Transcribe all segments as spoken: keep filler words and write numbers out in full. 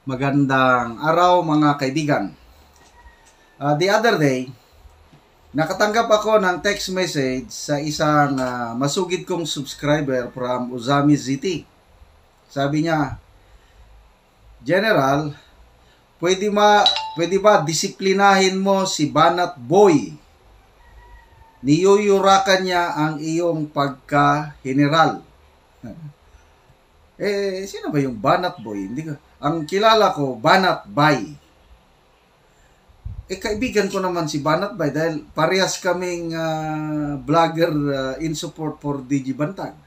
Magandang araw mga kaibigan. Uh, the other day, nakatanggap ako ng text message sa isang uh, masugid kong subscriber from Uzami City. Sabi niya, General, pwede, ma, pwede ba disiplinahin mo si Banat Boy? Niyuyurakan niya ang iyong pagka-general. Eh, sino ba yung Banat Boy? Hindi ko. Ang kilala ko, Banat Bay. Eh, kaibigan ko naman si Banat Bay dahil parehas kaming uh, vlogger uh, in support for D J Bantag.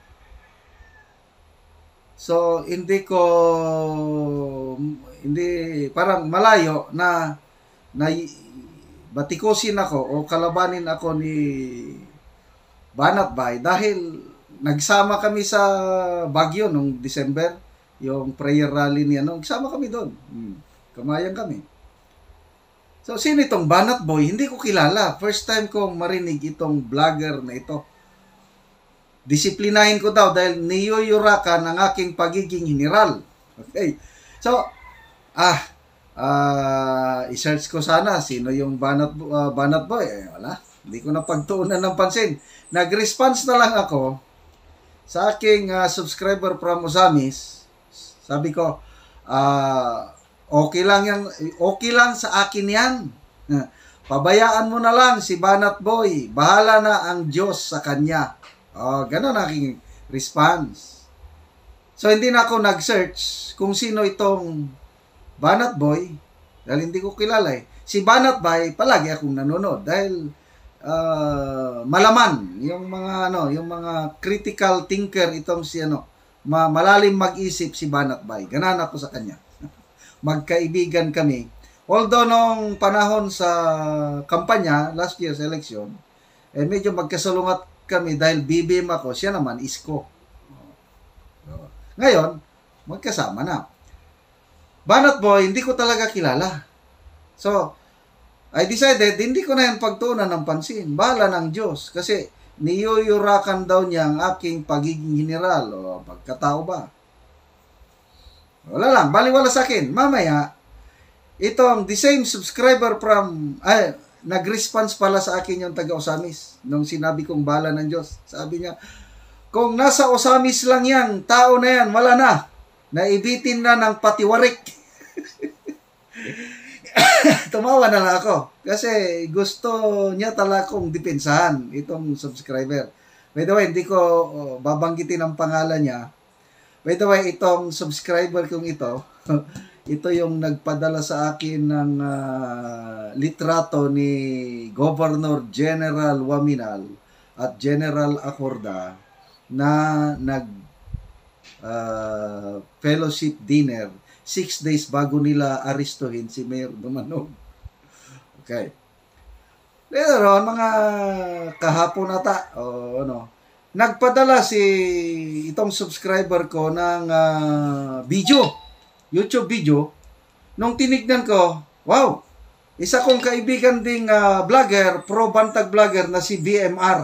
So, hindi ko, hindi, parang malayo na, na batikusin ako o kalabanin ako ni Banat Bay dahil nagsama kami sa Baguio nung December. Yung prayer rally niya, no? Kasama kami doon. Hmm. Kamayang kami. So, sino itong Banat Boy? Hindi ko kilala. First time kong marinig itong vlogger na ito. Disiplinahin ko daw dahil niyuyurakan ang aking pagiging general. Okay. So, ah, uh, i-search ko sana sino yung Banat, uh, Banat Boy. Eh, wala. Hindi ko na pagtuunan ng pansin. Nag-response na lang ako sa aking uh, subscriber from Uzamis. Sabi ko, uh, okay lang yan, okay lang sa akin yan. Pabayaan mo na lang si Banat Boy. Bahala na ang Diyos sa kanya. Oh, ganun aking response. So, hindi na ako nag-search kung sino itong Banat Boy. Dahil hindi ko kilala eh. Si Banat Boy, palagi akong nanonood. Dahil uh, malaman yung mga, ano, yung mga critical thinker itong si, ano, Ma malalim mag-isip si Banat Bay. Ganan ako sa kanya. Magkaibigan kami. Although nung panahon sa kampanya, last year sa election, eh medyo magkasalungat kami dahil B B M ako, siya naman isko. Ngayon, magkasama na. Banat Boy, hindi ko talaga kilala. So, I decided, hindi ko na yan pagtuunan ng pansin. Bahala ng Diyos. Kasi, niyuyurakan daw niya ang aking pagiging general o pagkatao ba. Wala lang, baliwala sa akin. Mamaya, itong the same subscriber from, ay, nag-response pala sa akin yung taga-Usamis nung sinabi kong bala ng Diyos. Sabi niya, kung nasa Usamis lang yan, tao na yan, wala na. Naibitin na ng patiwarik. Tumawa na lang ako kasi gusto niya talaga kong depensahan itong subscriber. By the way, hindi ko oh, babanggitin ang pangalan niya. By the way, itong subscriber kong ito, ito yung nagpadala sa akin ng uh, litrato ni Governor General Waminal at General Acorda na nag uh, fellowship dinner six days bago nila aristuhin si Mayor Dumanog. Okay. Pero mga kahapon nata, o ano, nagpadala si itong subscriber ko ng uh, video, YouTube video. Nung tinignan ko, wow, isa kong kaibigan ding uh, vlogger, pro-bantag vlogger na si B M R.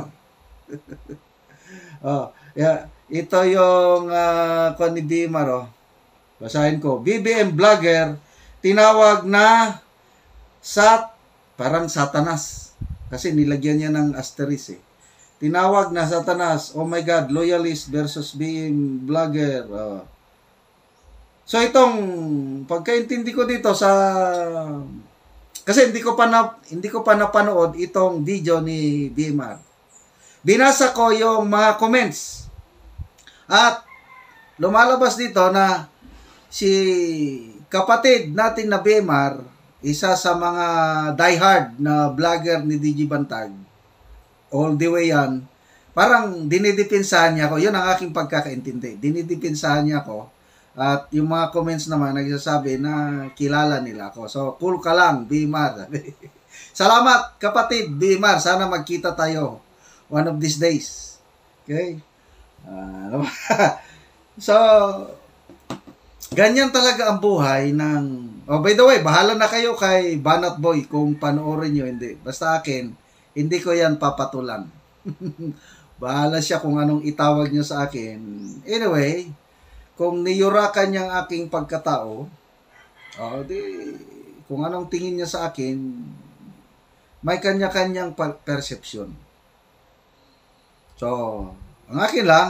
Oh, yeah, ito yung uh, kung ni B M R, oh. Basahin ko. B B M vlogger, tinawag na sat, parang satanas. Kasi nilagyan niya ng asterisk eh. Tinawag na satanas. Oh my God, loyalist versus B M vlogger. Uh. So itong pagkaintindi ko dito sa, kasi hindi ko pa na, hindi ko pa napanood itong video ni B M R. Binasa ko yung mga comments. At lumalabas dito na si kapatid natin na B M R, isa sa mga diehard na vlogger ni D J Bantag, all the way yan, parang dinidepensahan niya ako. Yun ang aking pagkakaintindi. Dinidepensahan niya ako. At yung mga comments naman, nagsasabi na kilala nila ako. So, cool ka lang, B M R. Salamat, kapatid, B M R. Sana magkita tayo one of these days. Okay? Uh, so, ganyan talaga ang buhay ng... Oh, by the way, bahala na kayo kay Banat Boy kung panoorin nyo, hindi. Basta akin, hindi ko yan papatulan. Bahala siya kung anong itawag nyo sa akin. Anyway, kung niyurakan niya ang aking pagkatao, O, di, kung anong tingin niya sa akin, may kanya-kanyang perception. So, ang akin lang,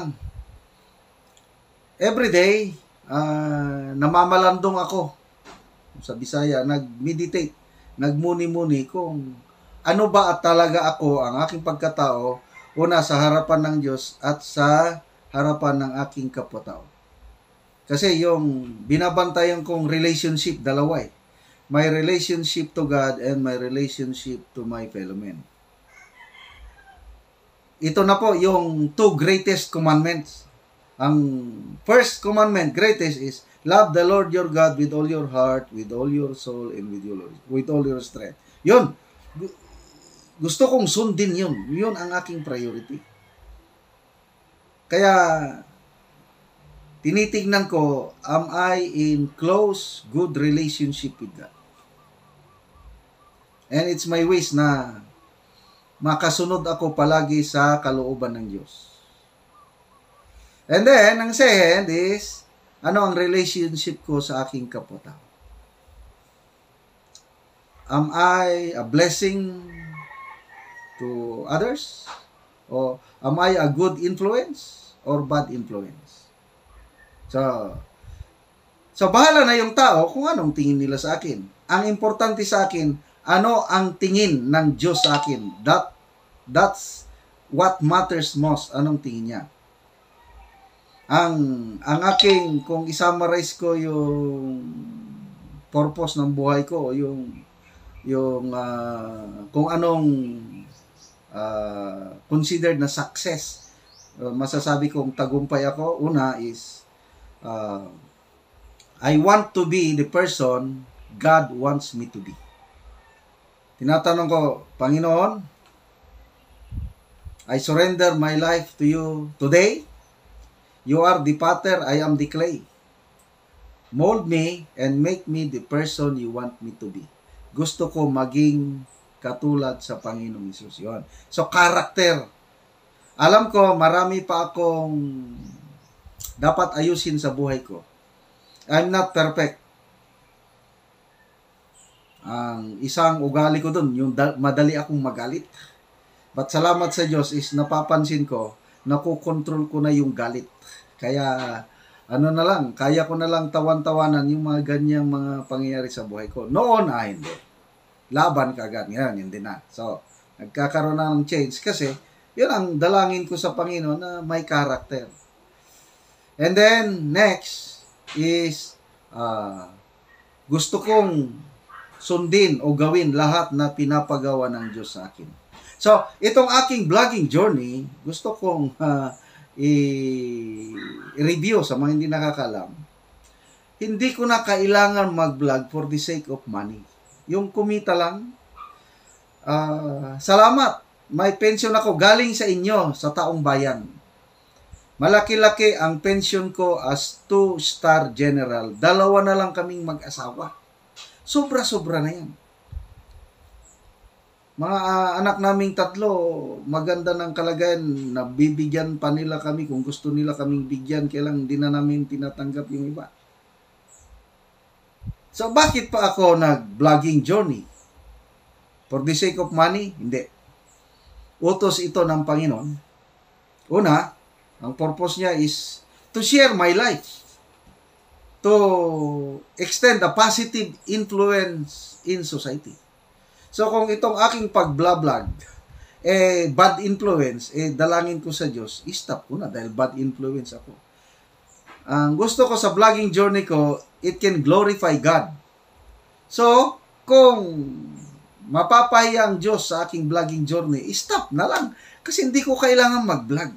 everyday, uh, namamalandong ako sa Bisaya, nag-meditate, nagmuni-muni kung ano ba at talaga ako, ang aking pagkatao, una sa harapan ng Diyos at sa harapan ng aking kapwa-tao. Kasi yung binabantayan kong relationship, dalawa eh. My relationship to God and my relationship to my fellow men. Ito na po yung two greatest commandments. Ang first commandment, greatest, is love the Lord your God with all your heart, with all your soul, and with, your, with all your strength. Yun. Gusto kong sundin yun. Yun ang aking priority. Kaya, tinitignan ko, am I in close, good relationship with God? And it's my wish na makasunod ako palagi sa kalooban ng Diyos. And then, ang second is, ano ang relationship ko sa aking kapwa-tao? Am I a blessing to others? O am I a good influence or bad influence? So, so bahala na yung tao kung anong tingin nila sa akin. Ang importante sa akin, ano ang tingin ng Diyos sa akin? That, that's what matters most. Anong tingin niya? Ang, ang aking, kung isummarize ko yung purpose ng buhay ko, yung, yung uh, kung anong uh, considered na success, uh, masasabi kong tagumpay ako, una is, uh, I want to be the person God wants me to be. Tinatanong ko, Panginoon, I surrender my life to you today. You are the potter, I am the clay. Mold me and make me the person you want me to be. Gusto ko maging katulad sa Panginoong Hesus. Yun. So, character. Alam ko, marami pa akong dapat ayusin sa buhay ko. I'm not perfect. Ang isang ugali ko dun, yung madali akong magalit. But salamat sa Diyos is napapansin ko, nakukontrol ko na yung galit. Kaya, ano na lang, kaya ko na lang tawan-tawanan yung mga ganyang mga pangyayari sa buhay ko. Noon, ah, hindi. Laban ka agad. Ngayon, hindi na. So, nagkakaroon na ng change kasi, yun ang dalangin ko sa Panginoon na may character. And then, next is, uh, gusto kong sundin o gawin lahat na pinapagawa ng Diyos sa akin. So, itong aking vlogging journey, gusto kong uh, i-review sa mga hindi nakakalam. Hindi ko na kailangan mag-vlog for the sake of money. Yung kumita lang, uh, salamat, may pension ako galing sa inyo, sa taong bayan. Malaki-laki ang pension ko as two-star general. Dalawa na lang kaming mag-asawa. Sobra-sobra na yan. Mga uh, anak naming tatlo, maganda ng kalagayan, nabibigyan pa nila kami kung gusto nila kaming bigyan, kailang hindi na namin tinatanggap yung iba. So, bakit pa ako nag-vlogging journey? For the sake of money? Hindi. Utos ito ng Panginoon. Una, ang purpose niya is to share my life. To extend a positive influence in society. So, kung itong aking pag-vlog, eh, bad influence, eh, dalangin ko sa Diyos, i-stop ko na dahil bad influence ako. Ang gusto ko sa vlogging journey ko, it can glorify God. So, kung mapapahiya ang Diyos sa aking vlogging journey, i-stop na lang. Kasi hindi ko kailangan mag-vlog.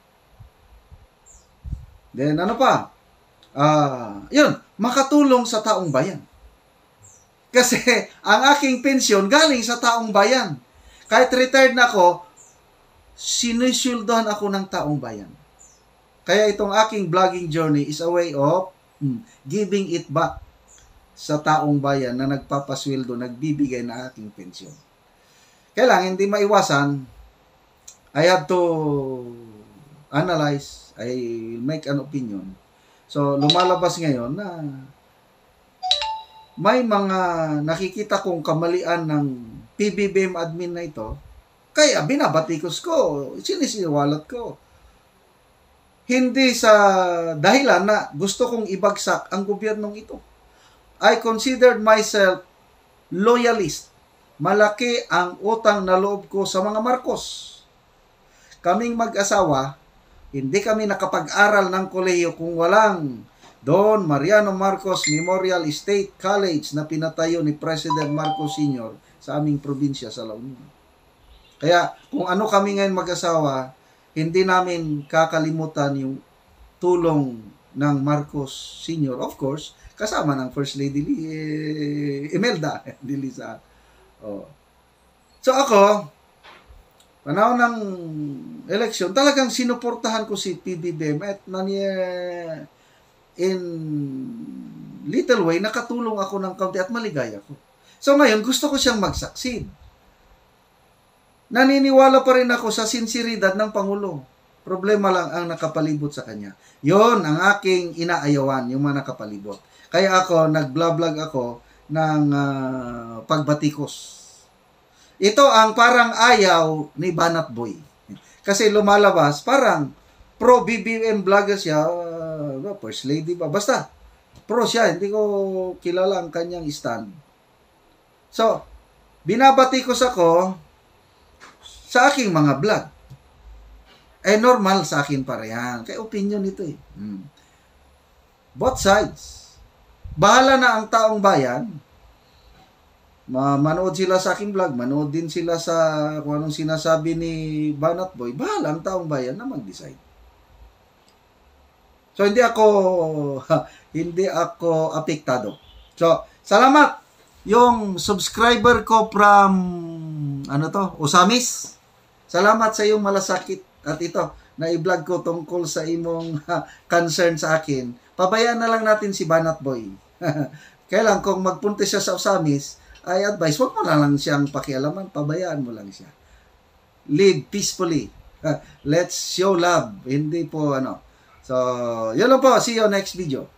Then, ano pa? Ah, uh, yun, makatulong sa taong bayan. Kasi ang aking pensyon galing sa taong bayan. Kahit retired na ako, sinusuldohan ako ng taong bayan. Kaya itong aking vlogging journey is a way of hmm, giving it back sa taong bayan na nagpapasweldo, nagbibigay na aking pensyon. Kaya lang, hindi maiwasan, I have to analyze, I make an opinion. So, lumalabas ngayon na may mga nakikita kong kamalian ng P B B M admin na ito, kaya binabatikos ko, sinisiwalat ko. Hindi sa dahilan na gusto kong ibagsak ang gobyernong ito. I considered myself loyalist. Malaki ang utang na loob ko sa mga Marcos. Kaming mag-asawa, hindi kami nakapag-aral ng kolehiyo kung walang Don Mariano Marcos Memorial State College na pinatayo ni President Marcos Senior sa aming probinsya sa La Union. Kaya kung ano kami ngayon mag-asawa, hindi namin kakalimutan yung tulong ng Marcos Senior. Of course, kasama ng First Lady eh, Imelda. Hindi Lisa. Oh. So ako, panahon ng election, talagang sinuportahan ko si P B B M at nani, in little way, nakatulong ako ng kaunti at maligaya ko. So ngayon, gusto ko siyang mag-succeed. Naniniwala pa rin ako sa sinseridad ng Pangulo. Problema lang ang nakapalibot sa kanya. Yon ang aking inaayawan, yung mga nakapalibot. Kaya ako, nag-vlog ako ng uh, pagbatikos. Ito ang parang ayaw ni Banat Boy. Kasi lumalabas, parang pro-B B M vlogger siya, uh, First Lady ba? Basta, pro siya. Hindi ko kilala ang kanyang stand. So, binabatikos ako sa aking mga vlog. Eh, normal sa akin para yan. Kaya opinion ito eh. Hmm. Both sides. Bahala na ang taong bayan. Manood sila sa aking vlog. Manood din sila sa kung anong sinasabi ni Banat Boy. Bahala ang taong bayan na mag-decide. So, hindi ako hindi ako apektado. So, salamat yung subscriber ko from ano to, Osamis. Salamat sa iyong malasakit at ito, na i-vlog ko tungkol sa imong ha, concern sa akin. Pabayaan na lang natin si Banat Boy. Kailan kung magpunta siya sa Osamis, I advise, huwag mo na lang siyang pakialaman, pabayaan mo lang siya. Live peacefully. Let's show love. Hindi po ano. So, yun lang po. See you next video.